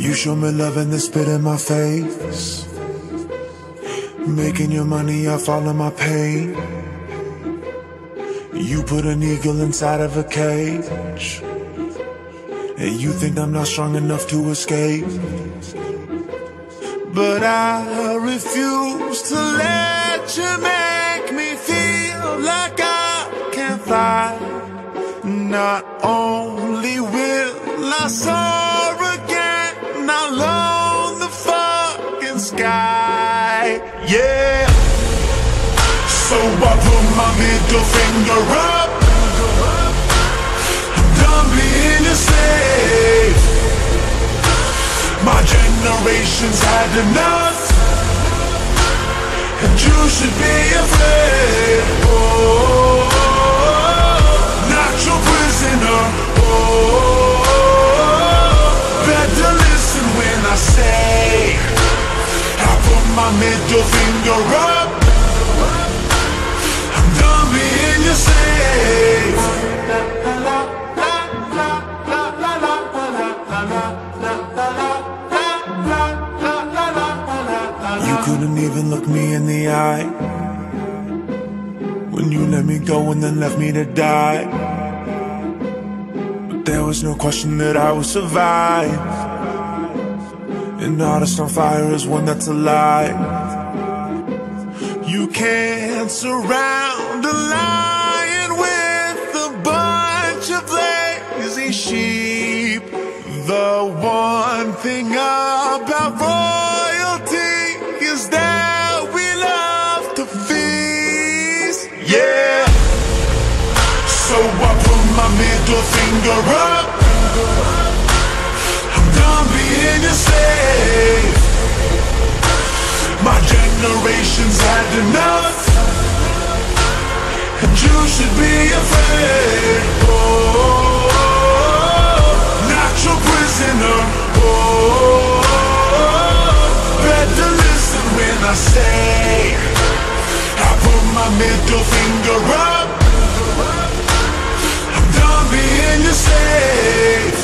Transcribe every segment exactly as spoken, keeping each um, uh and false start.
You show me love and then spit in my face. Making your money off all of my pain. You put an eagle inside of a cage, and you think I'm not strong enough to escape. But I refuse to let you make me feel like I can't fly. Not only will I soar again, I'll own the fucking sky. Yeah. So I put my middle finger up. I'm done being a slave. My generation's had enough, and you should be afraid. Oh, not your prisoner. Oh, better listen when I say I put my middle finger up. I'm done being your slave. You couldn't even look me in the eye when you let me go and then left me to die. But there was no question that I would survive. An artist on fire is one that's alive. You can't surround a lion with a bunch of lazy sheep. The one thing about royalty is that we love to feast. Yeah. So I put my middle finger up. I'm done being a slave. My generation's had enough, and you should be afraid. Oh, not your prisoner. Oh, better listen when I say I put my middle finger up. I'm done being your slave.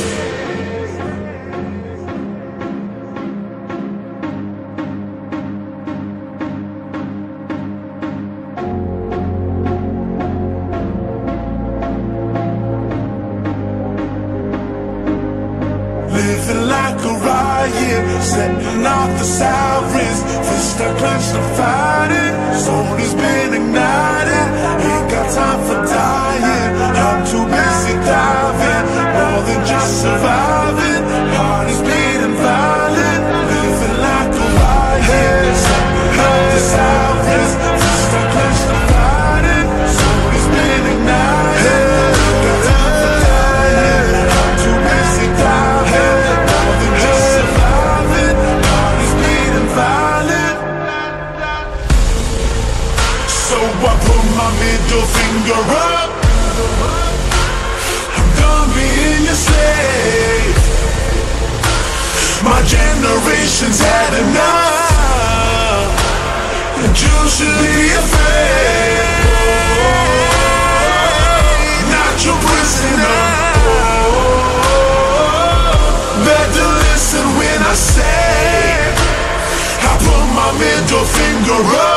Living like a riot, setting off the sirens. Fist are clenched, I'm fighting. Soul has been ignited. Ain't got time for dying. I'm too busy diving, more than just surviving. Heart is beating violent. Living like a riot, setting off the sirens. Fist are clenched, I'm fighting. Soul has been ignited. Ain't got time for dying. I'm too busy diving. So I put my middle finger up. I'm done being your slave. My generation's had enough, and you should be afraid. Not your prisoner. Better listen when I say I put my middle finger up.